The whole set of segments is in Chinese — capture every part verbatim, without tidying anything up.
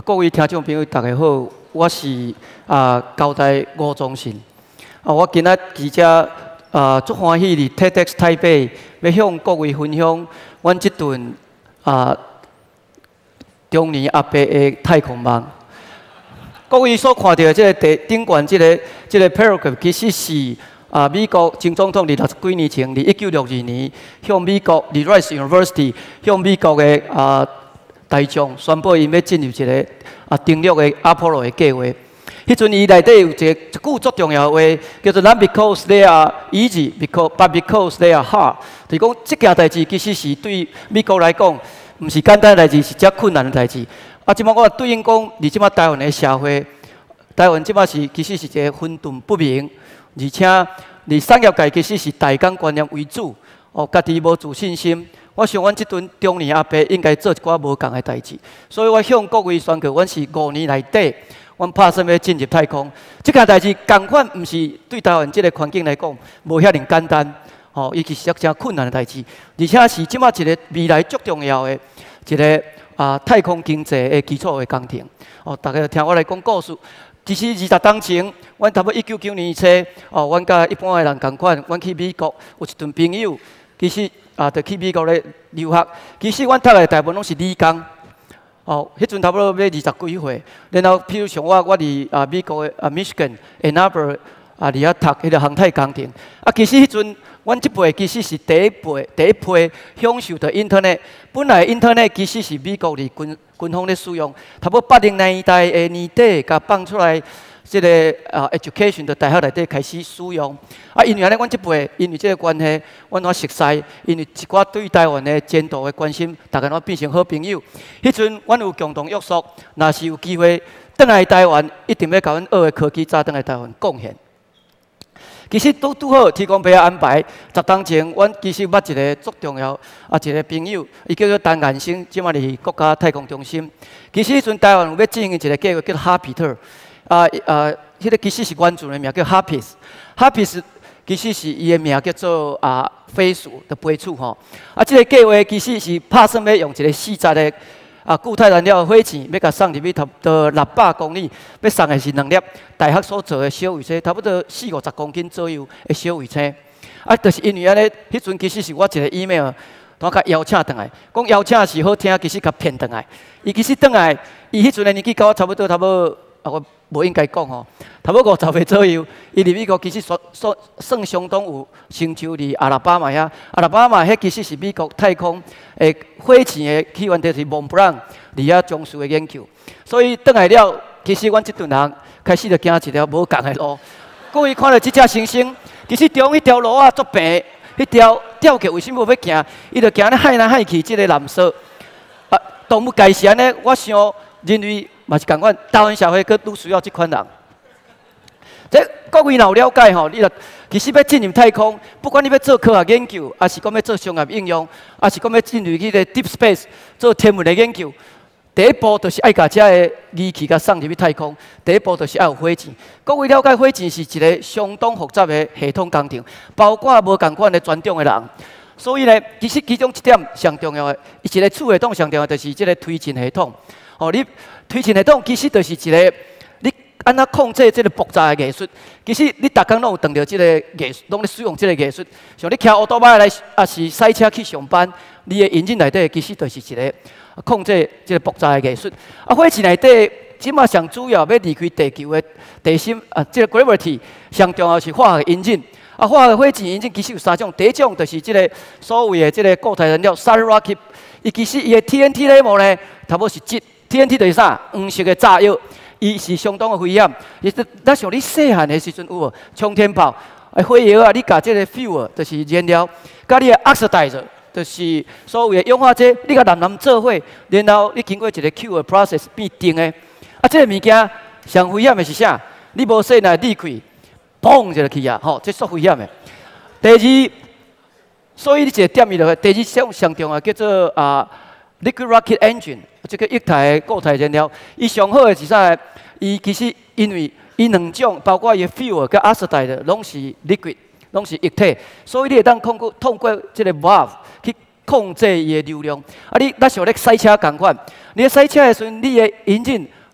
各位听众朋友，大家好，我是啊高台吴宗信。啊，我今仔记者啊足欢喜伫 TEDx 台北，要向各位分享阮即顿啊中年阿伯的太空梦。各位所看到的这个第顶悬这个这个 paragraph， 其实是啊美国前总统伫六十几年前，伫一九六二年向美国伫 Rice University 向美国的啊。大众宣布，因要进入一个啊登陆的阿波罗的计划。迄阵伊内底有一个一句足重要的话，叫做 "Not because they are easy, because but because they are hard"。就是讲，这件代志其实是对美国来讲，毋是简单的代志，是遮困难的代志。啊，即摆我对应讲，伫即摆台湾的社会，台湾即摆是其实是一个混沌不明，而且伫产业界其实是大工观念为主，哦，家己无自信心。我想，阮即阵中年阿伯应该做一寡无共的代志，所以我向各位宣告，阮是五年内底，阮拍算要进入太空。即件代志，共款毋是对台湾即个环境来讲，无遐尼简单，吼，尤其是遮困难的代志，而且是即摆一个未来足重要的一个啊太空经济的基础的工程。哦，大家听我来讲故事。其实二十当前，阮差不多一九九年初，哦，阮甲一般的人共款，阮去美国有一群朋友，其实。啊，就去美国咧留学。其实阮读的大部分拢是理工。哦，迄阵差不多要二十几岁。然后，譬如像我，我伫啊美国的啊 Michigan、Ann Arbor 啊，伫遐读迄个航太工程。啊，其实迄阵，阮即辈其实是第一辈、第一批享受到 Internet。本来 Internet 其实是美国伫军军方咧使用，差不多八零年代的年底，甲放出来。这个啊 ，education 在大学内底开始使用。啊，因为安尼，阮即辈因为这个关系，阮我熟悉，因为一寡对台湾的前途的关心，大家拢变成好朋友。迄阵，阮有共同约束，若是有机会转来台湾，一定要甲阮学的科技早转来台湾贡献。其实都拄好提供俾安排。十当前，阮其实捌一个足重要啊一个朋友，伊叫做陈彦生，即马伫国家太空中心。其实迄阵台湾有要进行一个计划，叫做哈比特。啊啊，迄、那个其实是原住的名叫 Harpies，Harpies 其实是伊的名叫做啊飞鼠的飞鼠吼。啊，这个计划其实是拍算要用一个四十个啊固态燃料的火箭，要甲送入去差不多六百公里，要送的是两粒大学所做的小卫星，差不多四五十公斤左右的小卫星。啊，就是因为安尼，迄阵其实是我一个 email， 我甲邀请转来，讲邀请是好听，其实甲骗转来。伊其实转来，伊迄阵的年纪甲我差不多，差不多啊我。无应该讲吼，差不多五十岁左右，伊伫美国其实算算算相当有成就伫阿拉巴马遐。阿拉巴马迄其实是美国太空诶火箭诶起源地是蒙布朗伫遐从事诶研究。所以转来了，其实阮即顿人开始就行一条无共诶路。各位看到即只星星，其实中迄条路啊足平，迄条吊桥为什么要行？伊就行咧海来海去，即个蓝色。啊，动物界是安尼，我想人类。嘛是共款，台湾社会佫愈需要即款人。这各位若有了解吼，你若其实要进入太空，不管你要做科学研究，还是讲要做商业应用，还是讲要进入去个 deep space 做天文的研究，第一步就是爱甲遮个仪器甲送入去太空。第一步就是爱有火箭。各位了解，火箭是一个相当复杂的系统工程，包括无共款的专长的人。所以呢，其实其中一点上重要的，一个主系统上重要就是这个推进系统。哦，你推进系统其实就是一个你安怎控制这个复杂的艺术。其实你逐工拢有碰到这个艺术，拢咧使用这个艺术。像你骑奥多麦来，也是赛车去上班，你的引擎内底其实就是一个控制这个复杂的艺术。啊，火箭内底即马上主要要离开地球的地心啊，这个 gravity 上重要是化学引擎。啊，化学火箭引擎其实有三种，第一种就是这个所谓的这个固态燃料 solid rocket， 伊其实伊的 T N T 类模呢，差不多是质。T N T 就是啥？黄色的炸药，伊是相当的危险。伊是咱像你细汉的时阵有无？冲天炮，诶，火药啊，你甲这个 fuel 就是燃料，甲你的 oxidizer 就是所谓的氧化剂，你甲蓝蓝做伙，然后你经过一个 Q 的 process 变定的。啊，这个物件上危险的是啥？你无细内裂开，砰就去啊！吼，这足危险的。第二，所以你一个点伊落去，第二项上重要叫做啊 liquid rocket engine。这个液态固态燃料，伊上好的是啥？伊其实因为伊两种，包括伊 fuel 跟 oxide 拢是 liquid， 拢是液体，所以你会当通过通过这个 valve 去控制伊的流量。啊，你咱像咧赛车共款，你咧赛车的时阵，你的引擎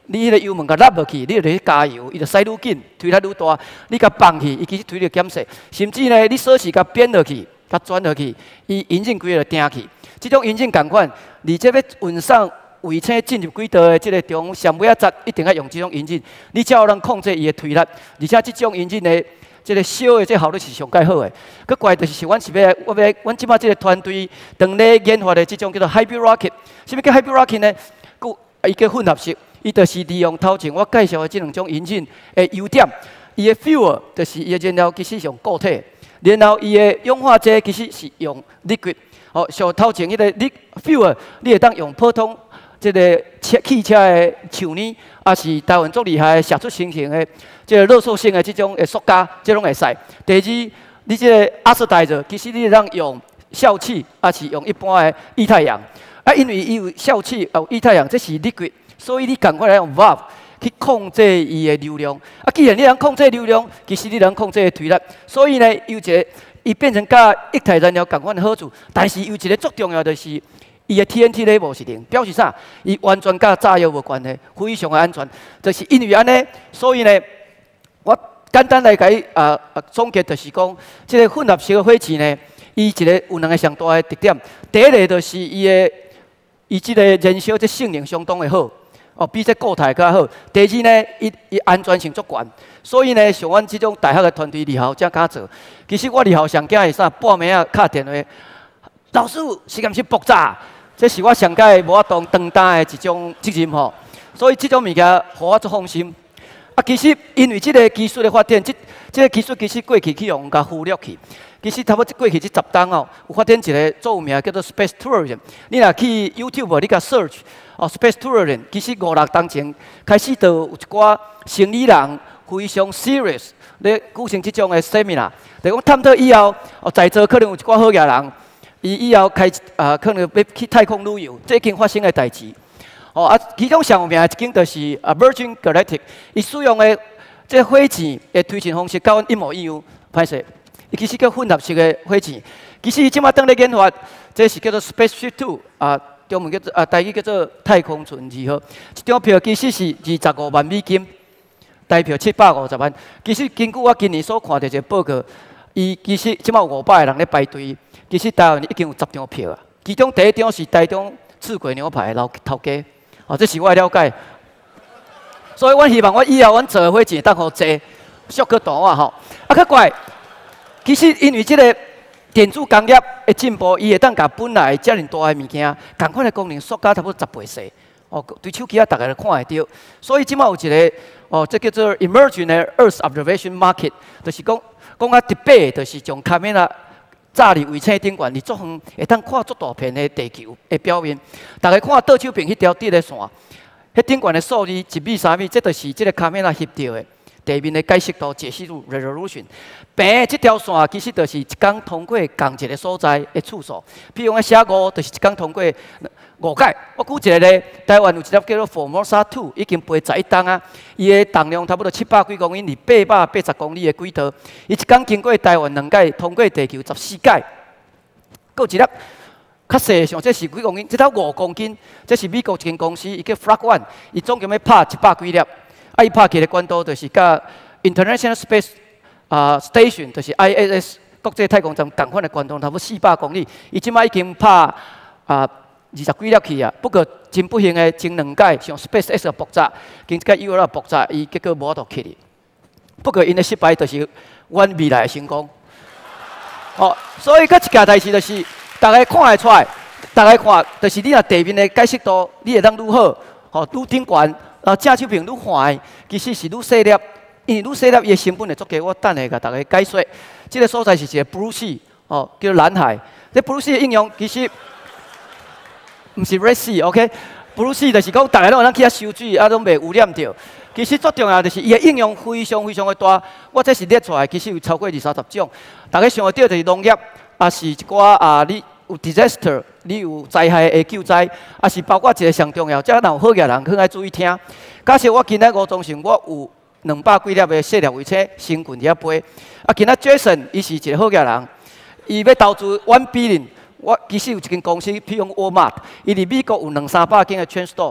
你迄个油门甲拉落去，你就去加油，伊就驶愈紧，推力愈大。你甲放去，伊其实推力减细。甚至呢，你锁匙甲编落去，甲转落去，伊引擎规个就定去。这种引擎共款，而且要运送卫星进入轨道的这个中上尾仔一定要用这种引擎，你才有能控制伊的推力。而且这种引擎呢，这个小的这效率是上介好的。佮怪就是是阮是要，我要，阮即马这个团队当咧研发的这种叫做 Hybrid Rocket。什么叫 Hybrid Rocket 呢？佮伊叫混合式。伊就是利用头前我介绍的这两种引擎的优点，伊的 fuel 就是伊的燃料其实是用固体，然后伊的氧化剂其实是用 liquid。哦，像头前迄个 liquid fuel， 你会当用普通这个车汽车的树泥，也是台湾最厉害的射出新型的这个热塑性的这种的塑胶，这种会使。第二，你这个阿斯代者，其实你当用笑气，也是用一般的液态氧。啊，因为伊有笑气，有液态氧，这是 liquid。所以你赶快来用 valve 去控制伊的流量。啊，既然你能控制流量，其实你能控制推力。所以呢，有一个伊变成甲液态燃料共款的好处，但是有一个最重要的是，伊的 T N T level 是零，表示啥？伊完全甲炸药无关系，非常的安全。就是因为安尼，所以呢，我简单来甲伊啊啊总结，就是讲，这个混合式的火箭呢，伊一个有两个上大的特点。第一个就是伊的伊即个燃烧这性能相当的好。哦，比这固态较好。第二呢，伊伊安全性足悬，所以呢，像阮这种大学的团队二号才敢做。其实我二号上惊是啥？半暝啊，敲电话，老师实验室爆炸，这是我上届无法当当担的一种责任吼。所以这种物件，互我足放心。啊，其实因为这个技术的发展，这这个技术其实过去去用甲忽略去。其实差不多过去这十档哦，有发展一个做有名叫做 Space Tourism。你若去 YouTube 你甲 search。哦 ，Space Tourism 其实五六当前开始就有一寡生理人非常 serious 咧举行这种的 seminar， 就讲探讨以后，哦，在座可能有一寡好野人，伊以后开啊可能要去太空旅游，这已经发生的代志。哦啊，其中上有名的一间就是啊 Virgin Galactic， 伊使用的这火箭的推进方式，甲阮一模一样。歹势，伊其实叫混合式的火箭，其实伊即马当咧研发，这是叫做 Spaceship Two 啊。中文叫做啊，台语叫做太空船二号，一张票其实是二十五万美金，台票七百五十万。其实根据我今年所看到一个报告，伊其实即马有五百个人咧排队，其实台湾已经有十张票啊。其中第一张是台中刺鬼牛排老头家，哦，这是我的了解。所以我希望我以后阮做伙钱当好坐，俗个大啊吼。啊，较怪，其实因为这个。电子工业的进步，伊会当甲本来遮尔大的物件，共款的功能缩加差不多十倍细。哦，对手机啊，大家都看会到。所以即马有一个哦，这叫做 Emerging 的 Earth Observation Market， 就是讲讲啊特别，就是从卡面啊炸入卫星顶悬，你足远会当看足大片的地球的表面。大家看倒手边迄条直的线，迄顶悬的数字一米、三米，这就是这个卡面啊翕到的。地面的解析度、解析度 resolution， 平的这条线其实就是一天通过同一个所在的次数。譬如讲写五，就是一天通过五届。我举一个咧，台湾有一粒叫做 Formosa Two， 已经飞十一档啊，伊的重量差不多七百几公斤，二八百八十公里的轨道。伊一天经过台湾两届，通过地球十四届。搁一粒较细上，这是几公斤？这条五公斤，这是美国一间公司，伊叫 Flag One， 伊总共要拍一百几粒。啊，伊拍起的管道就是甲 International Space 啊、uh, Station， 就是 I S S 国际太空站同款的管道，差不多四百公里。伊即摆已经拍啊二十几粒去啊，不过真不幸的前两届像 Space X 爆炸，跟这个 U R 爆炸，伊结果无法度去哩。不过因的失败就是阮未来的成功。哦，所以佮一件代志就是，大家看会出来，大家看就是你若地面的解析度，你会当愈好，吼愈顶悬。啊，正手柄愈宽，其实是愈细粒，因为愈细粒，伊的成本会足低。我等下甲大家解说。这个所在是一个 Blue Sea， 哦，叫蓝海。这 Blue Sea 的应用其实唔是 Red Sea，OK？Blue Sea 就是讲大家拢有当去遐收水，啊，拢袂污染掉。其实最重要就是伊的应用非常非常的大。我这是列出来，其实有超过二三十种。大家想得到就是农业，啊是一寡啊你。有 disaster， 你有灾害的救灾，也是包括一个上重要，即若有好嘅人，可爱注意听。假设我今仔五中旬，我有两百几粒的细粒卫星成群伫遐飞。啊，今仔 Jason 伊是一个好嘅人，伊要投资 one billion。我其实有一间公司，譬如讲 Walmart， 伊伫美国有两三百间的 chain store。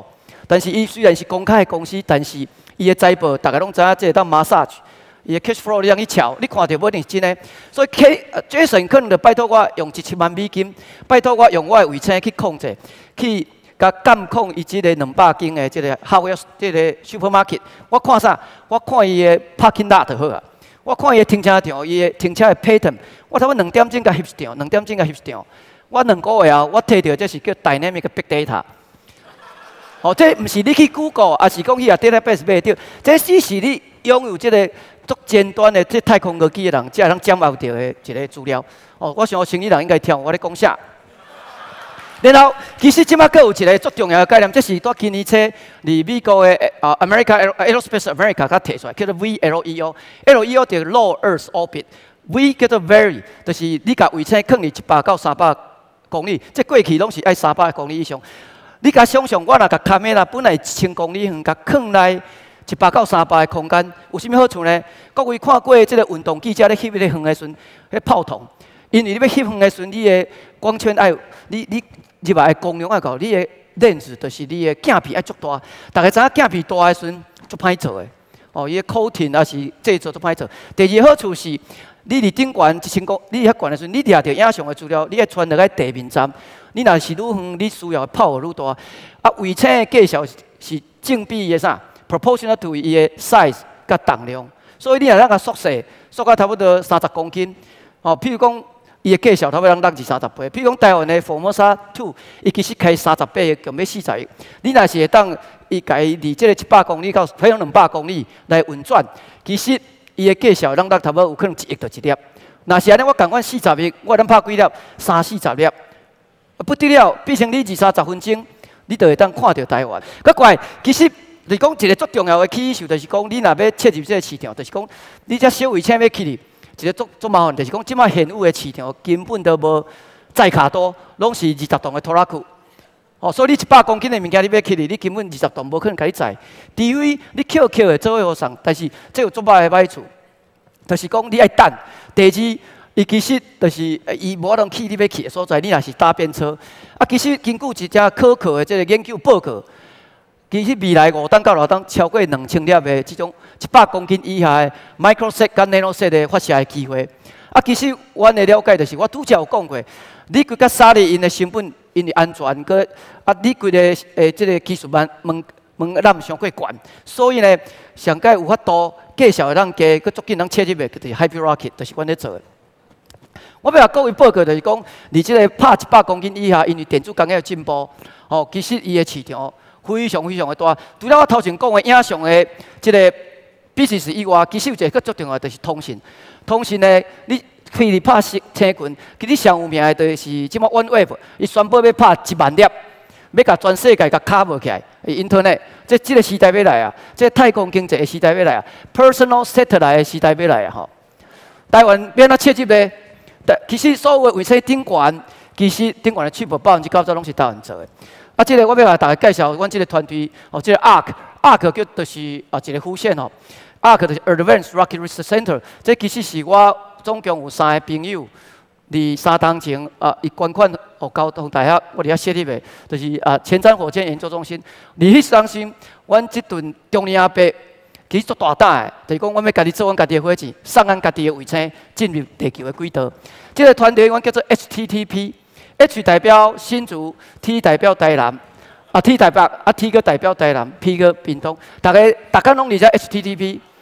但是伊虽然是公开的公司，但是伊的财报大家拢知影，这当 massage， 伊的 cash flow 你通去瞧，你看到无定是真的。所以 K Jason 可能就拜托我用一千万美金，拜托我用我的卫星去控制，去甲监控伊即个两百间的即个 house 即个 supermarket。我看啥？我看伊的 parking lot 就好啊。我看伊的停车场，伊的停车的 pattern， 我差不多两点钟甲翕一张，两点钟甲翕一张。我两个月后，我摕到这是叫 dynamic big data。哦，这毋是你去 Google， 也是讲去啊 database 买到，这只是你拥有这个足尖端的这太空科技的人，才能掌握到的一个资料。哦，我想生意人应该听我咧讲啥。然后，其实即马佫有一个足重要的概念，这是在今年初，伫美国的啊 America Aerospace America 甲提出来，叫做 V L E O。L E O 就是 Low Earth Orbit，V 叫做 Very， 就是你甲卫星放伫一百到三百公里，即过去拢是爱三百公里以上。你甲想象，我若甲卡梅拉本来一千公里远，甲放来一百到三百的空间，有啥物好处呢？各位看过即个运动记者咧翕迄个远的时阵，迄炮筒，因为你要翕远的时阵，你的光圈爱，你你入来的光量爱够，你的 lens 就是你的镜片爱足大。大家知影镜片大的时阵足歹做的，哦，伊的 coating 也是制作足歹做。第二好处是，你伫顶悬一千公，你遐悬的时阵，你掠着影像的资料，你爱传落来地面站。你若是愈远，你需要的跑愈大。啊，卫星的介绍是正比伊的啥 ，proportional to 伊的 size 甲重量。所以你若咱甲缩小，缩到差不多三十公斤。哦，譬如讲，伊的介绍差不多人落二三十倍。譬如讲，台湾的 Formosa Two， 伊其实开三十倍，共要四十亿。你若是会当伊家离这个一百公里到可能两百公里来运转，其实伊的介绍人落差不多有可能一亿到一粒。若是安尼，我共款四十亿，我能拍几粒？三四十粒。不得了，变成你二三十分钟，你就会当看到台湾。佮怪，其实你讲一个最重要的起手，就是讲你若要切入这个市场，就是讲你这小卫星要去入，一个足足麻烦，就是讲即摆现有的市场根本都无载卡多，拢是二十吨的拖拉库。哦，所以你一百公斤的物件你要去入，你根本二十吨无可能甲你载。除非你 Q Q 的做伙送，但是这有足歹的歹处，就是讲你爱等。第二。伊其实就是伊无能去你要去的所在，你若是搭便车。啊，其实根据一只可靠的这个研究报告，其实未来五档到六档超过两千粒的这种一百公斤以下的 microsat 甲 nanosat 的发射的机会。啊，其实阮的了解就是，我拄则有讲过，你规个沙粒因的成本、因的安全，个啊，你规个诶这个技术门门门槛上过悬，所以呢，上届有法度介绍咱加个足紧能切入的，就是 Hyper Rocket， 就是阮咧做的。我要甲各位报告就是讲，你这个拍一百公斤以下，因为电子工业进步，哦，其实伊的市场非常非常的大。除了我头前讲的影像的这个 business 以外，其实有一个最重要就是通信。通信呢，你可以拍星群，其实上有名的就是即马 OneWeb， 伊宣布要拍一万粒，要甲全世界甲 cover 起来。Internet， 这这个时代要来啊！这太空经济的时代要来啊 ！Personal satellite 的时代要来啊！吼，台湾要哪切入呢？其实所有的卫星顶悬，其实顶悬的全部百分之九十拢是台湾做的。啊，这个我要甲大家介绍，阮这个团队哦，这个 A R C，A R C 叫就是啊一个副线哦 ，A R C 就是 Advanced Rocket Research Center， 这其实是我总共有三个朋友，伫三当前啊，伊捐款互交通大学，我伫遐设立的，就是啊前瞻火箭研究中心。伫迄当心，阮即顿中年阿伯。其实足大胆的，就是讲，阮要家己做阮家己的火箭，送咱家己的卫星进入地球的轨道。这个团队阮叫做 H T T P，H 代表新竹 ，T 代表台南，啊 T 代表啊 T 个代表台南 ，P 个屏东。大家大家拢理解 H T T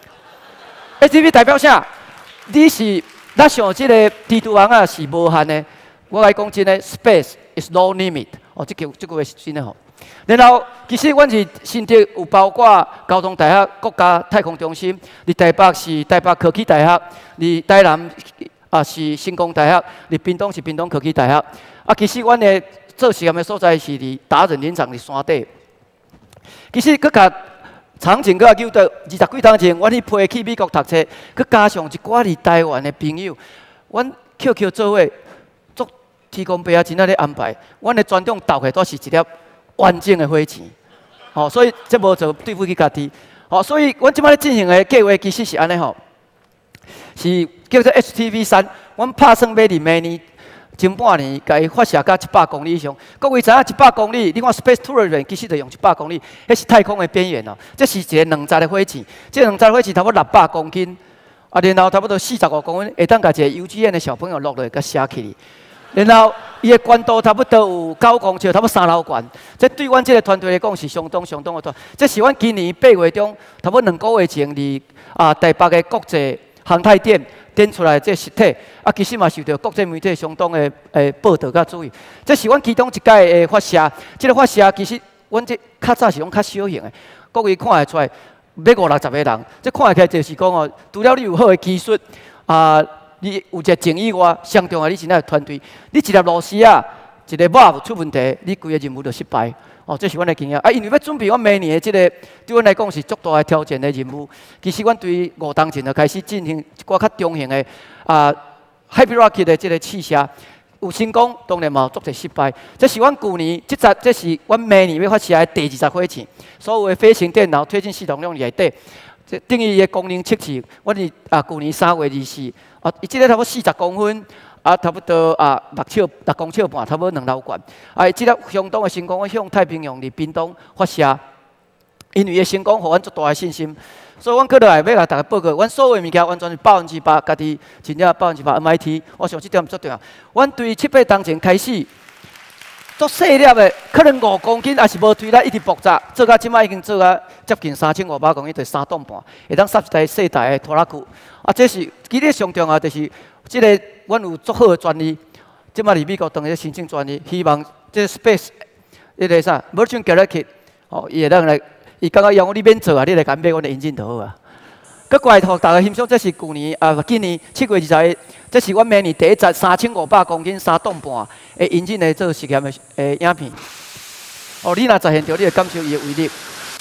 P。H T T P 代表啥？你是咱想这个地图网啊是无限的。我来讲真的 ，Space is no limit。哦，这句这句话是真的吼。然后，其实阮是新竹有包括交通大学、国家太空中心；伫台北是台北科技大学；伫台南啊是成功大学；伫屏东是屏东科技大学。啊，其实阮的做实验的所在是伫达人林场伫山底。其实佮甲场景佮叫到二十几年前，阮去飞去美国读册，佮加上一寡伫台湾的朋友，阮 Q Q 做伙做提供备啊，真仔咧安排。阮的专长投下都是一粒。完整的火箭，吼、哦，所以这无做对不起家己，吼、哦，所以阮即摆咧进行的计划其实是安尼吼，是叫做 H T V 三，阮拍算要伫明年前半年，甲伊发射到一百公里以上。各位知影一百公里，你看 Space Tourism 其实就用一百公里，迄是太空的边缘哦。这是一个两层的火箭，这两层火箭差不多六百公斤，啊，然后差不多四十五公分，会当甲一个幼稚园的小朋友落落，甲射起。然后伊的高度差不多有九公尺，差不多三楼高。这对阮这个团队来讲是相当相当的大。这是阮今年八月中，差不多两个月前伫啊台北的国际航太展展出来这实体，啊其实嘛受到国际媒体相当的诶报道甲注意。这是阮其中一届的发射，这个发射其实阮这较早是讲较小型的，各位看会出来，要五六十个人，这看起来就是讲哦，除了你有好的技术啊。你有一个情以外，上重要你是那个团队。你一粒螺丝啊，一个瓦出问题，你规个任务就失败。哦，这是阮的经验。啊，因为要准备阮明年的这个，对阮来讲是足大的挑战的任务。其实阮对五当前就开始进行一寡较中型的啊 ，Happy Rocket 的这个试射，有成功，当然嘛有足侪失败。这是阮旧年，这十这是阮明年要发射的第二十火箭，所有的飞行电脑推进系统拢内底。这等于伊的功能测试，阮是啊旧年三月二四。啊，伊即个差不多四十公分，啊，差不多啊六尺六公尺半，差不多两楼高。啊，即个相当的成功，向太平洋伫屏东发射，因为伊成功，互阮足大的信心。所以，阮过来要甲大家报告，阮所有的物件完全是百分之百，家己真正百分之百 M I T。我想即点足重要。阮对七八当前开始，做细粒的，可能五公斤，还是无推力，一直爆炸，做到即摆已经做到接近三千五百公斤，就三吨半，会当塞一台细台的拖拉机。啊，这是其实上重要，就是即个阮有足好的专利，即摆伫美国当咧申请专利，希望即 Space 迄个啥 Virgin Galactic 哦，伊会当来，伊感觉用你免做啊，你来甲买阮的引擎就好啊。佮过来互大家欣赏，这是去年啊，今年七月二十日，这是阮明年第一集三千五百公斤三吨半的引擎来做实验的诶影片。哦，你若在现场，你会感受伊的威力。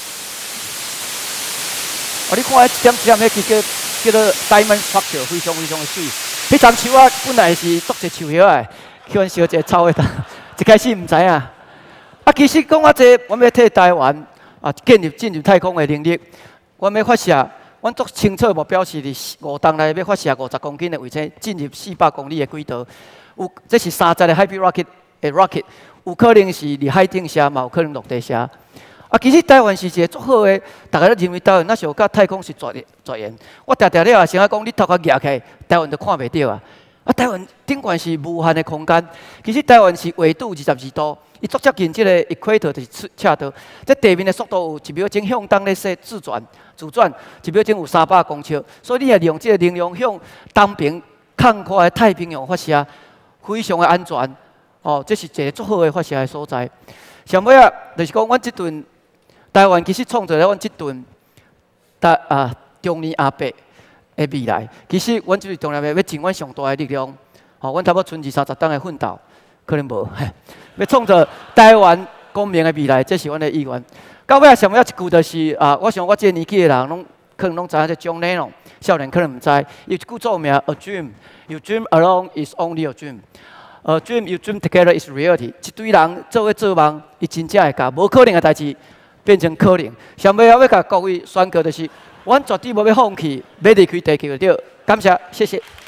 哦，你看迄一点一点迄其实。叫做 diamond structure， 非常非常的水。迄丛树啊，本来是竹一树叶诶，去阮小姐抄的，一开始唔知啊。啊，其实讲啊，这我们要替台湾啊建立进入太空的能力，我们要发射，阮足清楚目标是伫五档内要发射五十公斤的卫星进入四百公里的轨道。有，这是三十个 Happy Rocket 的 Rocket， 有可能是伫海顶射，嘛有可能落地射。啊，其实台湾是一个足好的，大家都认为台湾那时候甲太空是绝绝缘。我常常咧也想讲，你头壳举起，台湾就看袂到啊。啊，台湾顶悬是无限的空间。其实台湾是纬度二十二度，伊足接近即个 equator 就是赤道。这地面的速度有一秒钟向东咧说自转自转，一秒钟有三百公尺。所以你也利用这个能量向东边看开的太平洋发射，非常的安全。哦，这是一个足好的发射的所在。上尾啊，就是讲阮即阵。台湾其实创造了阮即顿，大啊中年阿伯的未来。其实阮就是当然要要尽阮上大的力量，吼、哦，阮差不多剩二三十档的奋斗，可能无，要创造台湾光明的未来，这是阮的意愿。到尾啊，上尾一句就是啊，我想我这个年纪的人拢可能拢知影这种内容，少年可能毋知。有一句作名 ：A dream, you dream alone is only a dream. A dream you dream together is reality. 一堆人做伙做梦，伊真正会甲无可能的代志。变成可能，上尾要甲各位宣告的是，阮绝对无要放弃，要离开地球的。感谢，谢谢。